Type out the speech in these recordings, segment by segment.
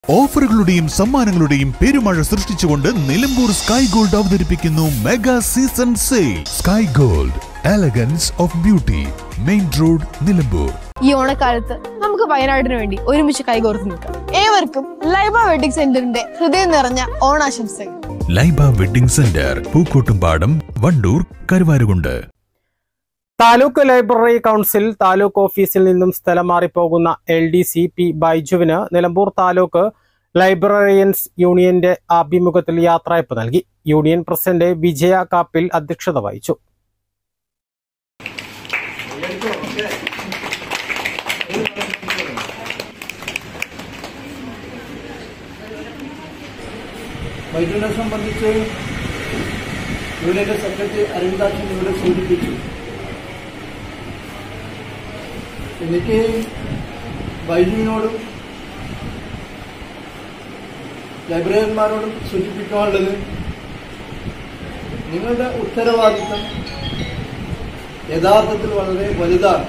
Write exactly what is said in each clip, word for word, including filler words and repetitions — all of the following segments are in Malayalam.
ഓഫറുകളുടെയും സമ്മാനങ്ങളുടെയും പെരുമഴ സൃഷ്ടിച്ചുകൊണ്ട് നിലമ്പൂർ സ്കൈ ഗോൾഡ് അവതരിപ്പിക്കുന്നു mega season sale. Sky gold, elegance of beauty, main road, Nilambur. ഈ ഓണക്കാലത്ത് നമുക്ക് വയനാടിന് വേണ്ടി ഒരുമിച്ച് കൈകോർത്ത് നിൽക്കാം. ഏവർക്കും ലൈബ വെഡിങ് സെന്ററിന്റെ ഹൃദയം നിറഞ്ഞ ഓണാശംസകൾ. Laiba wedding centre, Pookkottumpadam, Wandoor, Karuvarakundu. Taluk library council taluk ഓഫീസിൽ നിന്നും സ്ഥലം മാറിപ്പോകുന്ന എൽ ഡി സി പി ബൈജുവിന് നിലമ്പൂർ താലൂക്ക് ലൈബ്രറിയൻസ് യൂണിയന്റെ ആഭിമുഖ്യത്തിൽ യാത്രയപ്പ് നൽകി. യൂണിയൻ പ്രസിഡന്റ് വിജയ കാപ്പിൽ അധ്യക്ഷത വഹിച്ചു. ബൈജുവിനെ സംബന്ധിച്ച് യൂണിയന്റെ സെക്രട്ടറി അരവിന്ദാക്ഷൻ ഇവിടെ സൂചിപ്പിച്ചു. എനിക്ക് ബൈജുവിനോടും ലൈബ്രറിയന്മാരോടും സൂചിപ്പിക്കാനുള്ളത്, നിങ്ങളുടെ ഉത്തരവാദിത്തം യഥാർത്ഥത്തിൽ വളരെ വലുതാണ്.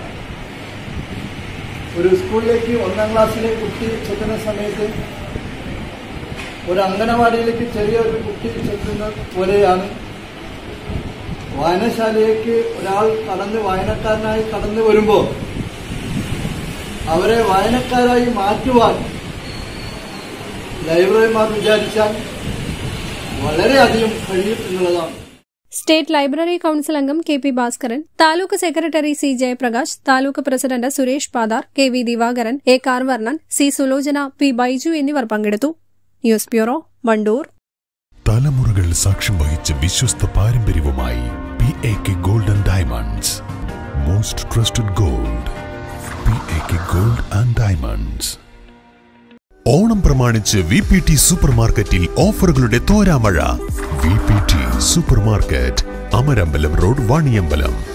ഒരു സ്കൂളിലേക്ക് ഒന്നാം ക്ലാസ്സിലെ കുട്ടി ചെല്ലുന്ന സമയത്ത് ഒരു അംഗനവാടിയിലേക്ക് ചെറിയ ഒരു കുട്ടി ചെല്ലുന്ന പോലെയാണ് വായനശാലയിലേക്ക് ഒരാൾ കടന്ന് വായനക്കാരനായി കടന്നു വരുമ്പോൾ അവരെ വായനക്കാരായി മാറ്റുവാൻ ലൈബ്രറിമാർ വിചാരിച്ചാൽ വളരെയധികം കഴിയും എന്നുള്ളതാണ്. സ്റ്റേറ്റ് ലൈബ്രറി കൌൺസിൽ അംഗം K P Bhaskaran, taluk secretary C Jayaprakash, taluk president Suresh Padar, K V Divakaran, A Karvarnan, C Sulochana, P Baiju എന്നിവർ പങ്കെടുത്തു. News bureau, Wandoor. തലമുറകൾ സാക്ഷ്യം വഹിച്ച വിശ്വസ്ത പാരമ്പര്യവുമായി P A K gold and diamonds. Most trusted gold, P A K gold and diamonds. Onam പ്രമാണിച്ച് വി പി ടി സൂപ്പർ മാർക്കറ്റിൽ ഓഫറുകളുടെ തോരാമഴ. V P T supermarket, Amarambalam road, Vaniyambalam.